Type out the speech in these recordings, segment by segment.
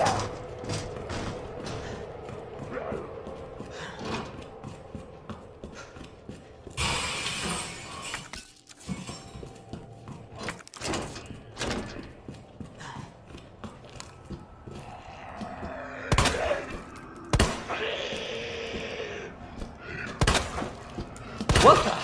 What the?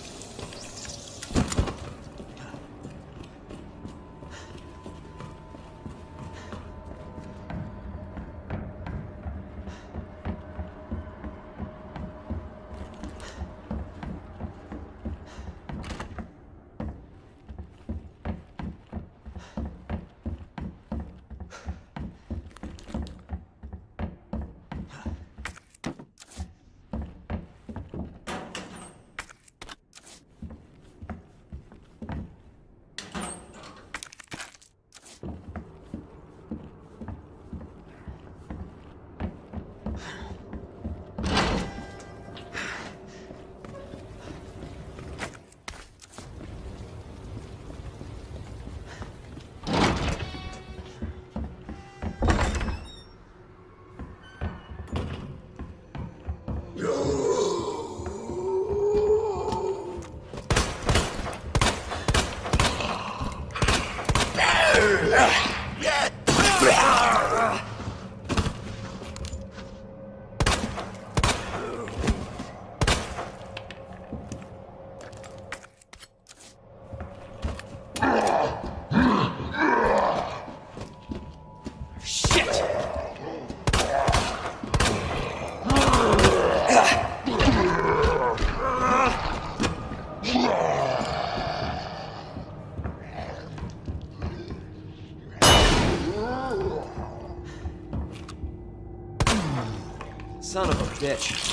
Son of a bitch.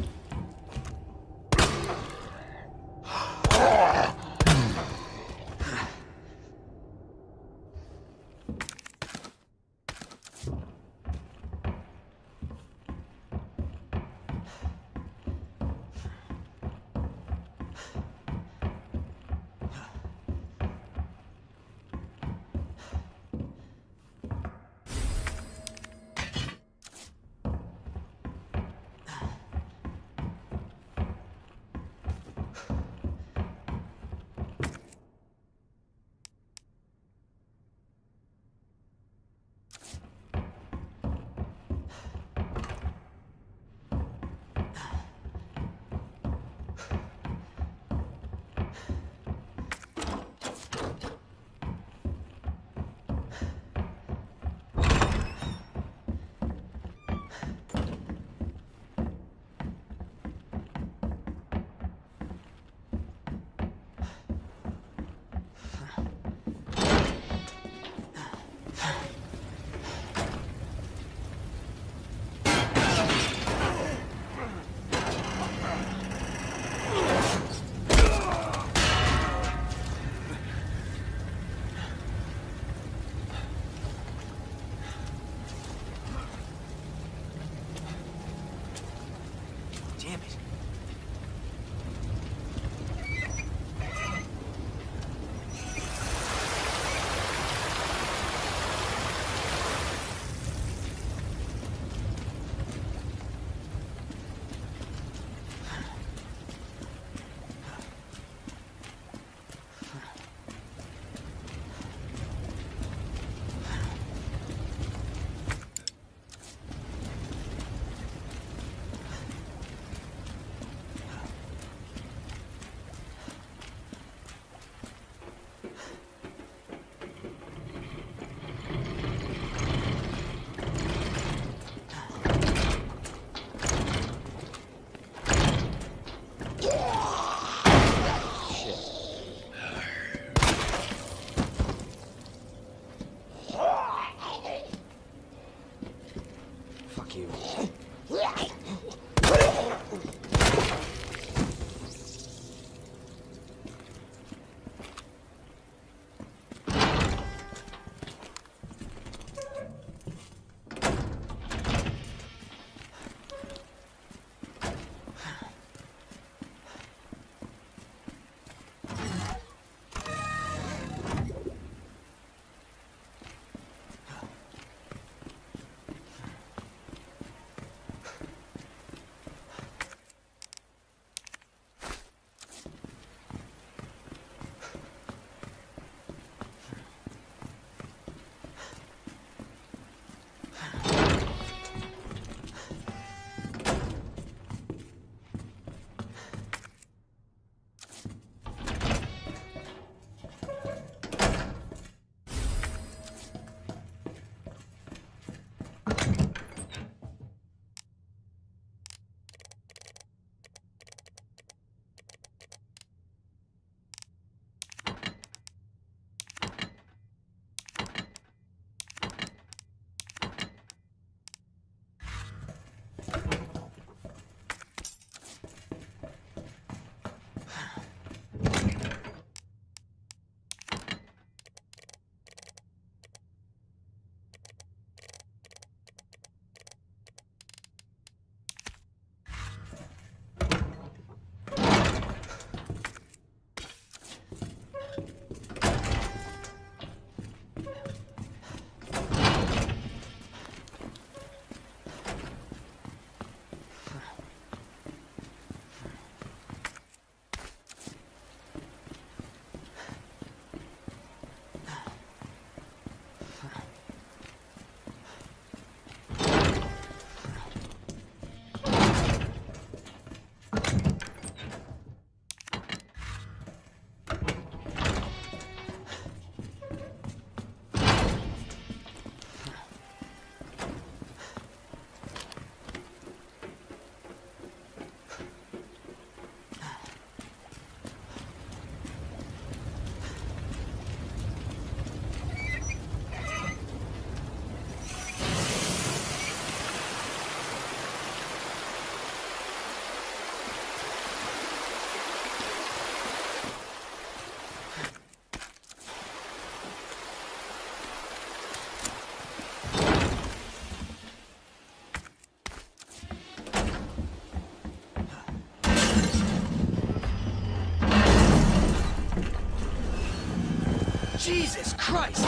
Damn it. Jesus Christ!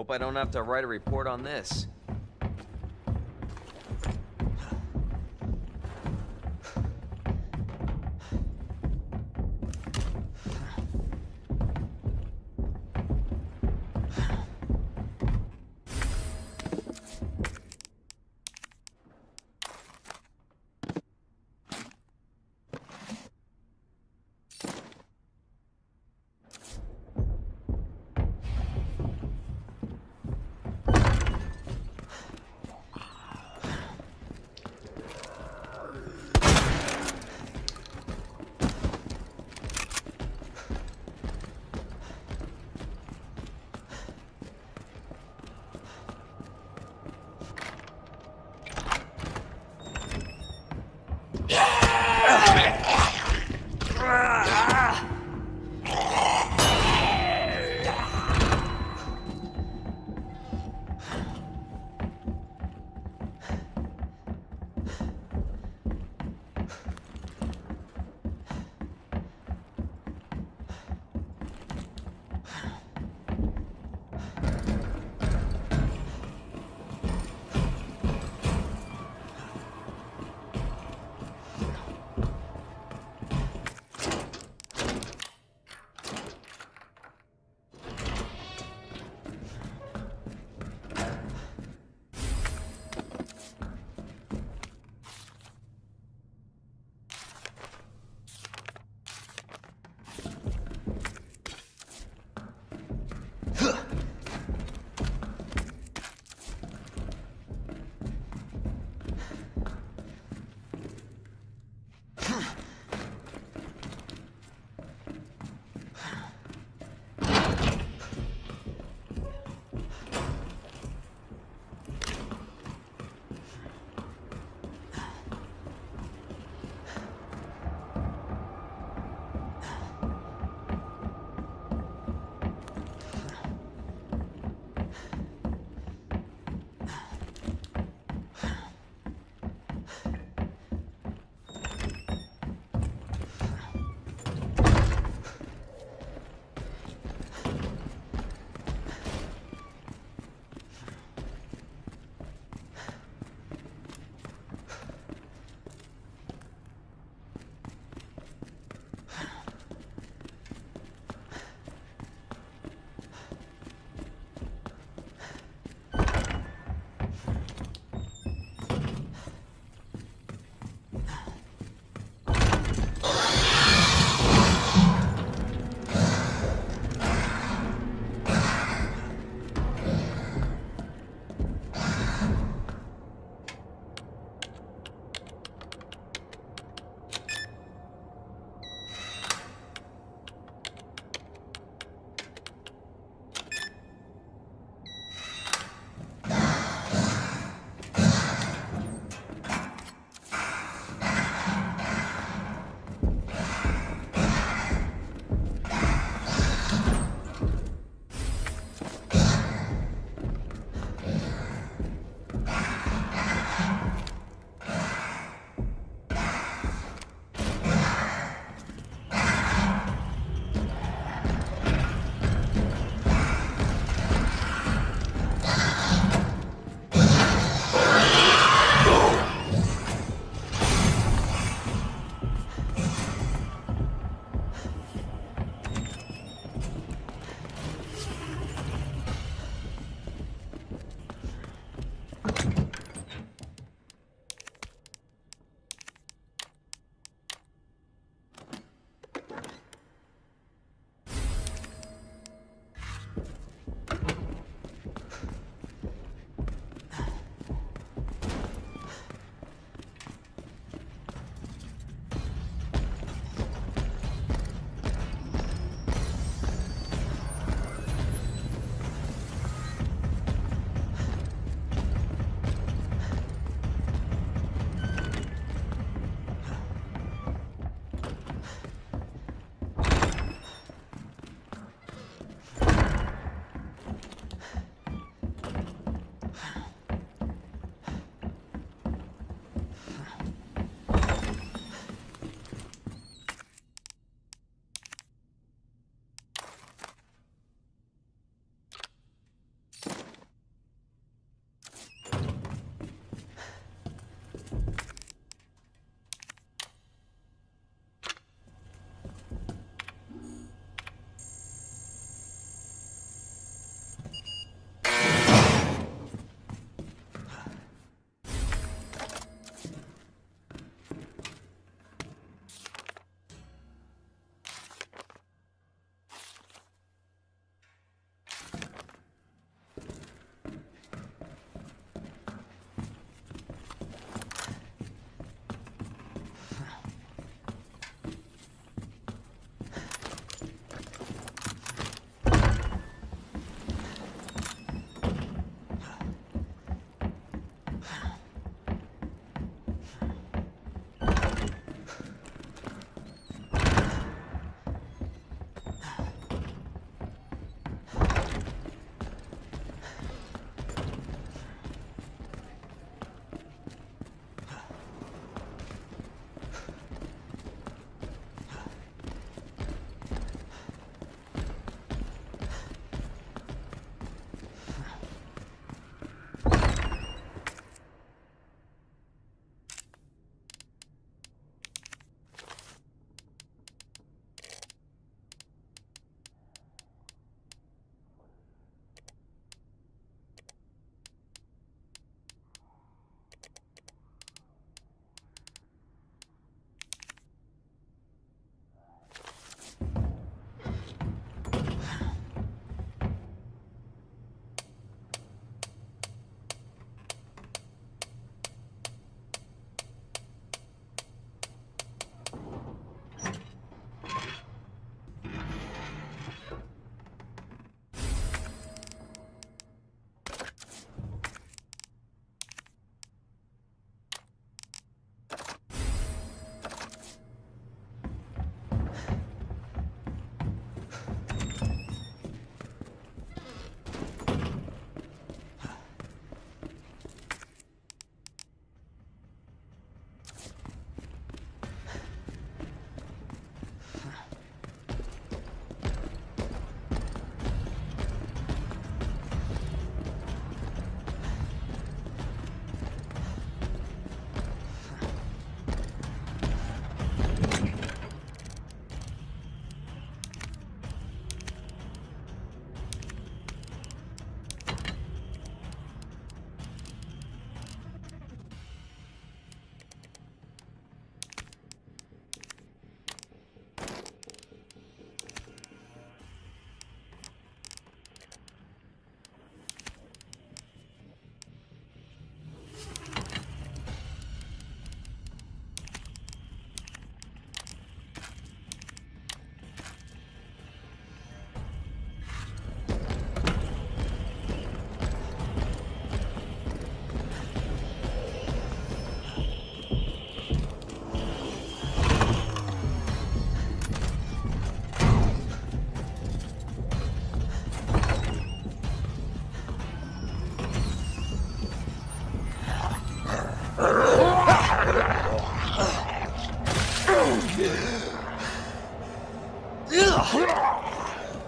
Hope I don't have to write a report on this.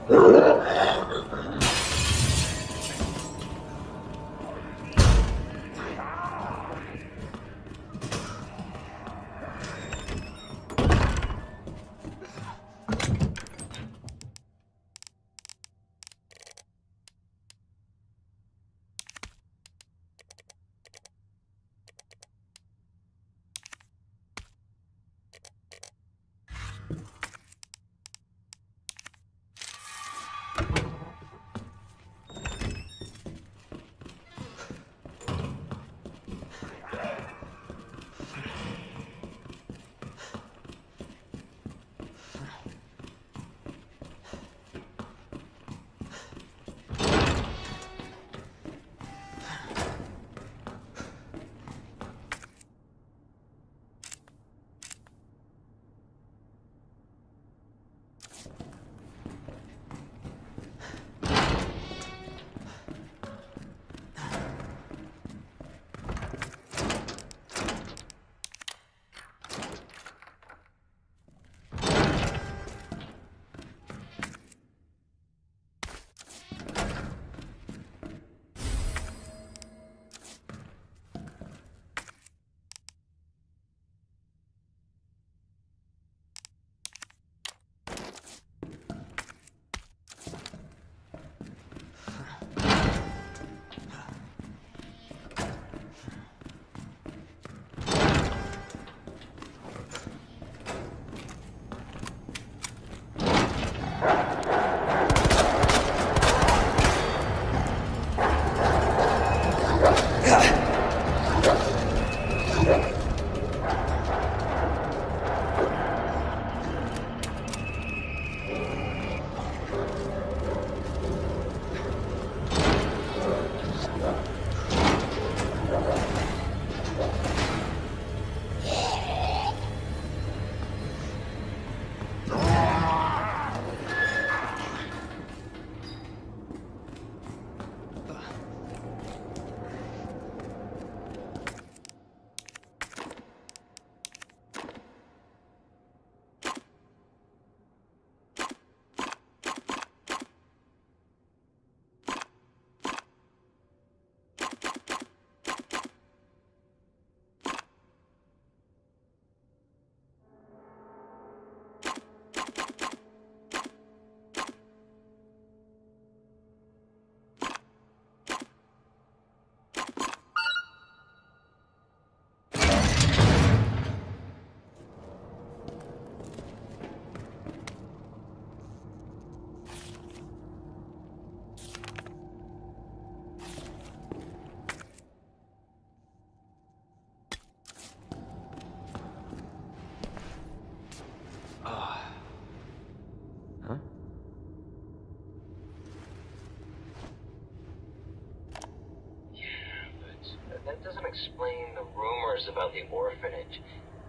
That doesn't explain the rumors about the orphanage.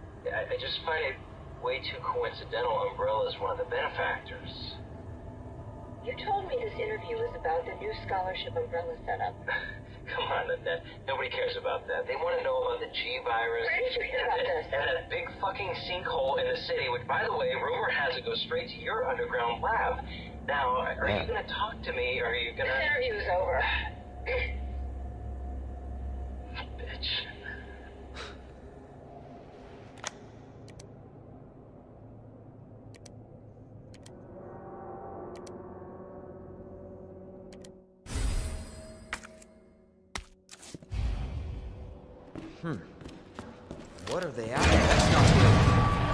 I just find it way too coincidental Umbrella's one of the benefactors. You told me this interview was about the new scholarship Umbrella set up. Come on, Annette. Nobody cares about that. They want to know about the G virus. Where did you hear about this? And that big fucking sinkhole in the city, which, by the way, rumor has it goes straight to your underground lab. Now, are you going to talk to me, or are you going to... This interview's over. Bitch. What are they after? That's not good.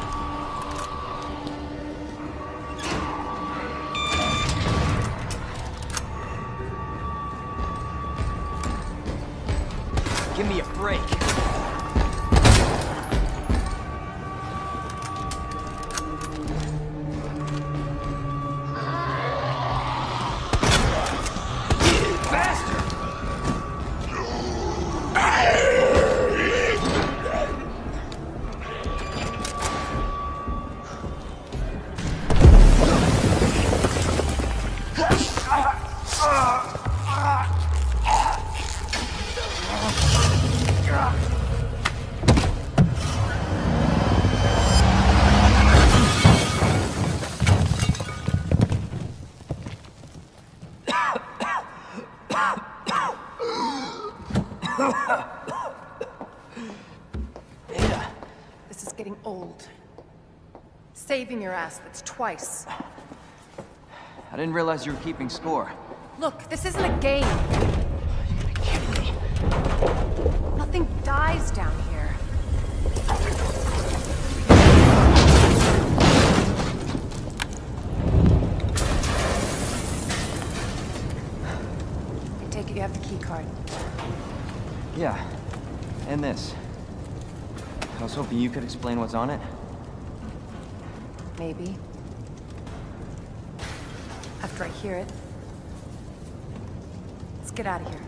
Give me a break. saving your ass. That's twice. I didn't realize you were keeping score. Look, this isn't a game. You gotta be kidding me. Nothing dies down here. I take it you have the key card. Yeah, and this. I was hoping you could explain what's on it. Maybe. After I hear it. Let's get out of here.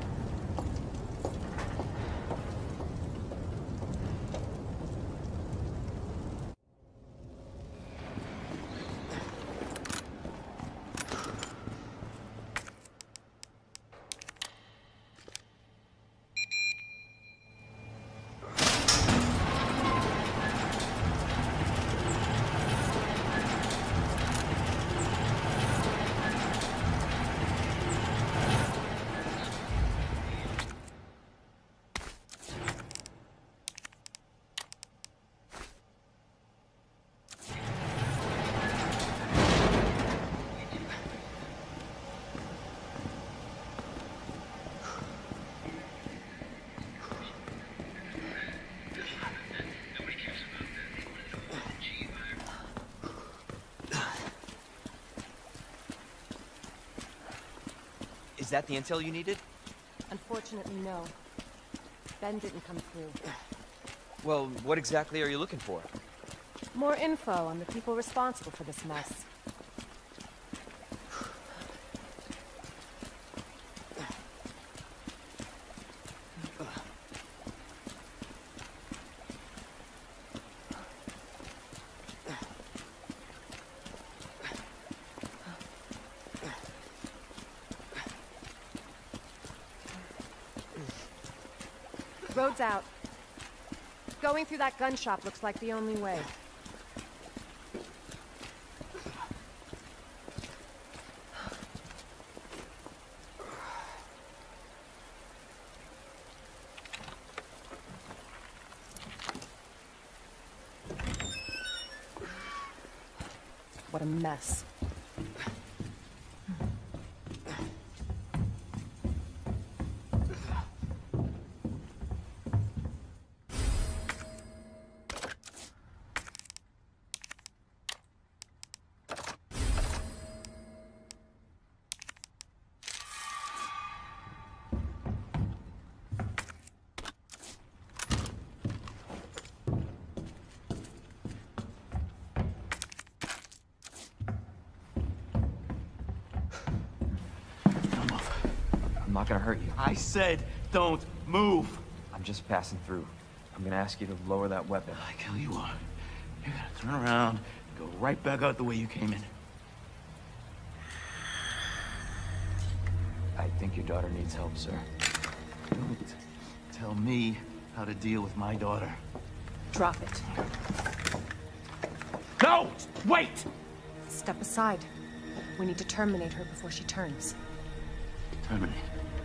Is that the intel you needed? Unfortunately, no. Ben didn't come through. Well, what exactly are you looking for? More info on the people responsible for this mess. Road's out. Going through that gun shop looks like the only way. What a mess. I'm not gonna hurt you. I said, don't move. I'm just passing through. I'm gonna ask you to lower that weapon. Like hell you are. You gotta turn around, go right back out the way you came in. I think your daughter needs help, sir. Don't tell me how to deal with my daughter. Drop it. No! Wait! Step aside. We need to terminate her before she turns. Terminate.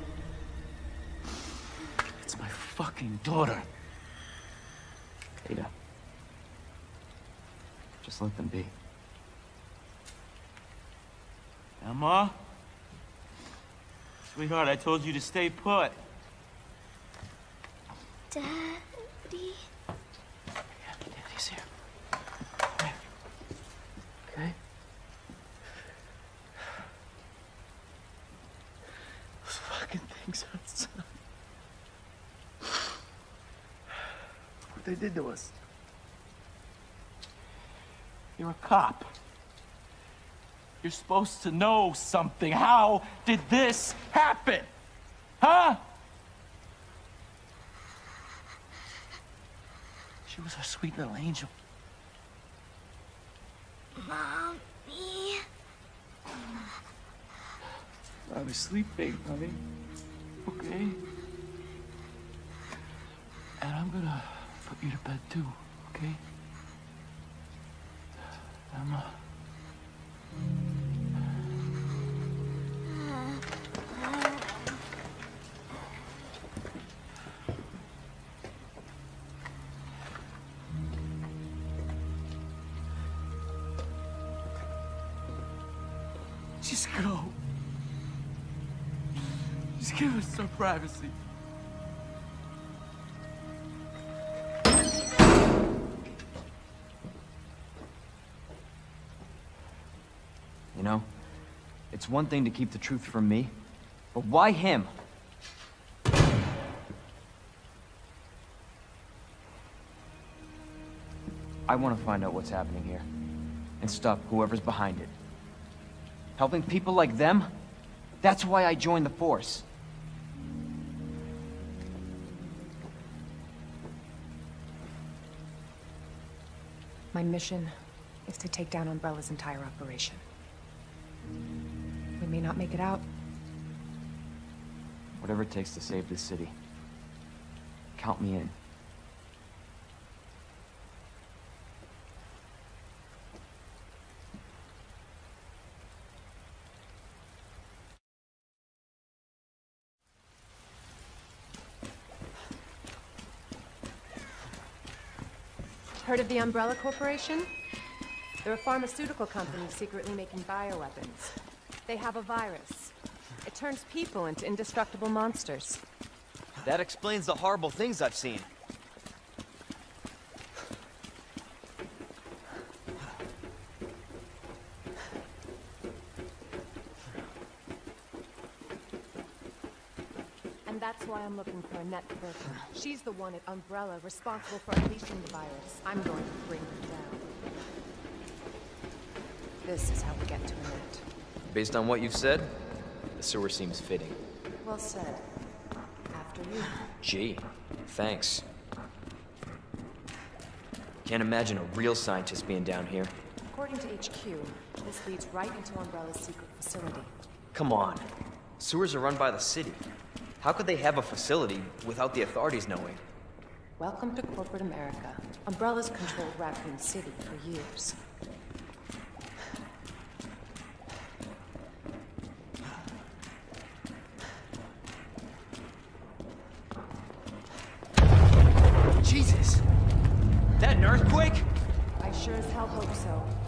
It's my fucking daughter. Ada. Just let them be. Emma? Sweetheart, I told you to stay put. Daddy? Yeah, Daddy's here. Come here. Okay? Those fucking things outside. What they did to us. You're a cop. You're supposed to know something. How did this happen? Huh? She was our sweet little angel. Mommy? I was sleeping, honey. Okay? And I'm gonna put you to bed too, okay? Emma. Just go. Just give us some privacy. You know, it's one thing to keep the truth from me, but why him? I want to find out what's happening here, and stop whoever's behind it. Helping people like them? That's why I joined the Force. My mission is to take down Umbrella's entire operation. We may not make it out. Whatever it takes to save this city. Count me in. Heard of the Umbrella Corporation? They're a pharmaceutical company secretly making bioweapons. They have a virus. It turns people into indestructible monsters. That explains the horrible things I've seen. And that's why I'm looking for Annette Burton. She's the one at Umbrella responsible for unleashing the virus. I'm going to bring her down. This is how we get to Annette. Based on what you've said, the sewer seems fitting. Well said. After you. Gee, thanks. Can't imagine a real scientist being down here. According to HQ, this leads right into Umbrella's secret facility. Come on. Sewers are run by the city. How could they have a facility without the authorities knowing? Welcome to corporate America. Umbrella's controlled Raccoon City for years. Jesus! That an earthquake? I sure as hell hope so.